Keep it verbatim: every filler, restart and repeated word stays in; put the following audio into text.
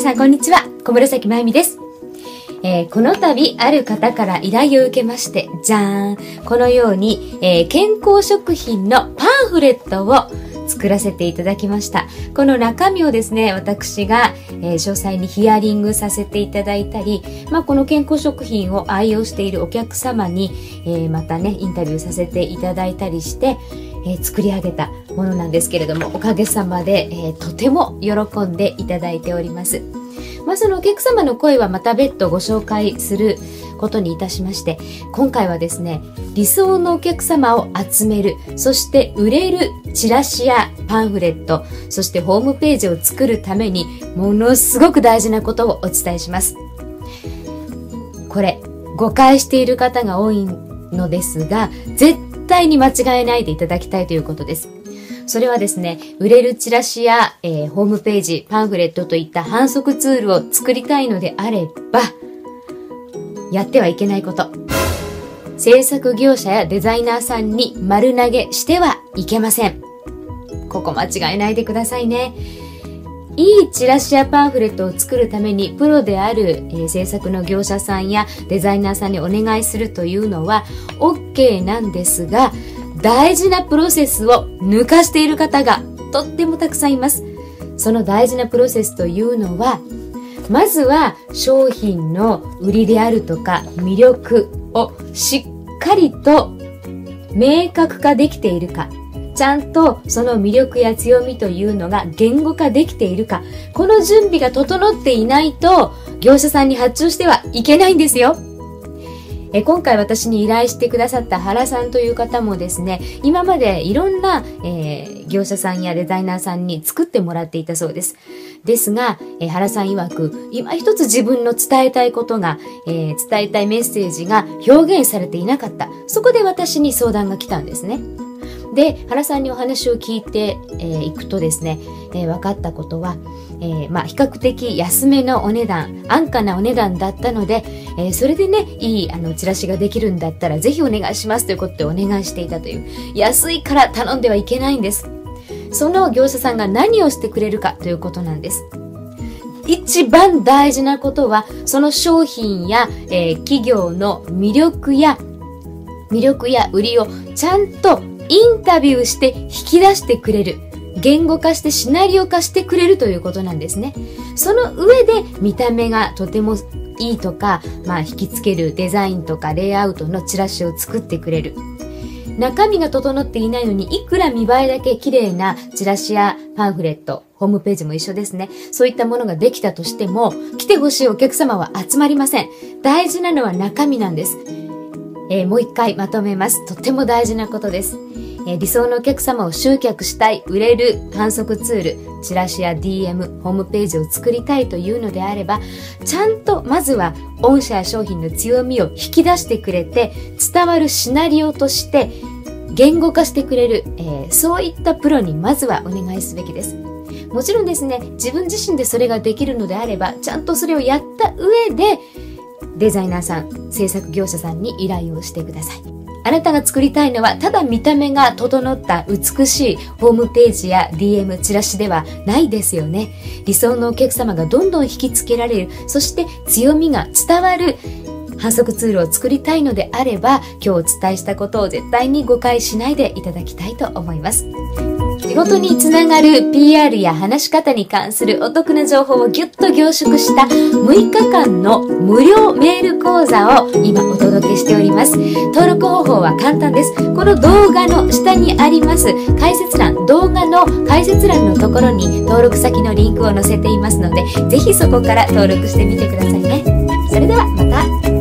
さんこんにちは、小紫まゆみです。えー、この度ある方から依頼を受けまして、じゃーん、このように、えー、健康食品のパンフレットを作らせていただきました。この中身をですね、私が、えー、詳細にヒアリングさせていただいたり、まあ、この健康食品を愛用しているお客様に、えー、またねインタビューさせていただいたりして、えー、作り上げたものなんですけれども、おかげさまで、えー、とても喜んでいただいております。まあ、そのお客様の声はまた別途ご紹介することにいたしまして、今回はですね、理想のお客様を集める、そして売れるチラシやパンフレット、そしてホームページを作るためにものすごく大事なことをお伝えします。これ誤解している方が多いのですが、絶対に間違えないでいただきたいということです。それはですね、売れるチラシや、えー、ホームページ、パンフレットといった販促ツールを作りたいのであれば、やってはいけないこと。制作業者やデザイナーさんに丸投げしてはいけません。ここ間違えないでくださいね。いいチラシやパンフレットを作るためにプロである、えー、制作の業者さんやデザイナーさんにお願いするというのは OK なんですが、大事なプロセスを抜かしている方がとってもたくさんいます。その大事なプロセスというのは、まずは商品の売りであるとか魅力をしっかりと明確化できているか、ちゃんとその魅力や強みというのが言語化できているか、この準備が整っていないと業者さんに発注してはいけないんですよ。え今回私に依頼してくださった原さんという方もですね、今までいろんな、えー、業者さんやデザイナーさんに作ってもらっていたそうです。ですが、えー、原さん曰く、今一つ自分の伝えたいことが、えー、伝えたいメッセージが表現されていなかった。そこで私に相談が来たんですね。で、原さんにお話を聞いてい、えー、くとですね、えー、分かったことは、えー、まあ比較的安めのお値段、安価なお値段だったので、えー、それでね、いいあのチラシができるんだったらぜひお願いしますということでお願いしていたという、安いから頼んではいけないんです。その業者さんが何をしてくれるかということなんです。一番大事なことは、その商品や、えー、企業の魅力や魅力や売りをちゃんとインタビューして引き出してくれる、言語化してシナリオ化してくれるということなんですね。その上で見た目がとてもいいとか、まあ引きつけるデザインとかレイアウトのチラシを作ってくれる。中身が整っていないのに、いくら見栄えだけ綺麗なチラシやパンフレット、ホームページも一緒ですね。そういったものができたとしても、来てほしいお客様は集まりません。大事なのは中身なんです。えー、もう一回まとめます。とっても大事なことです。えー、理想のお客様を集客したい、売れる販促ツール、チラシや ディーエム、ホームページを作りたいというのであれば、ちゃんとまずは御社や商品の強みを引き出してくれて、伝わるシナリオとして言語化してくれる、えー、そういったプロにまずはお願いすべきです。もちろんですね、自分自身でそれができるのであれば、ちゃんとそれをやった上でデザイナーさん、制作業者さんに依頼をしてください。あなたが作りたいのはただ見た目が整った美しいホームページや ディーエム チラシではないですよね。理想のお客様がどんどん引きつけられる、そして強みが伝わる販促ツールを作りたいのであれば、今日お伝えしたことを絶対に誤解しないでいただきたいと思います。仕事につながる ピーアール や話し方に関するお得な情報をぎゅっと凝縮したむいかかんの無料メール講座を今お届けしております。登録方法は簡単です。この動画の下にあります解説欄、動画の解説欄のところに登録先のリンクを載せていますので、ぜひそこから登録してみてくださいね。それではまた。